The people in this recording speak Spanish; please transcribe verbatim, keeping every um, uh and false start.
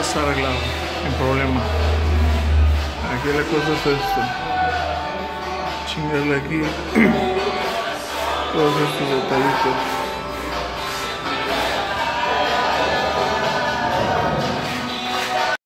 está arreglado, sin problema. Aquí la cosa es esto. Chingarle aquí todos estos detallitos.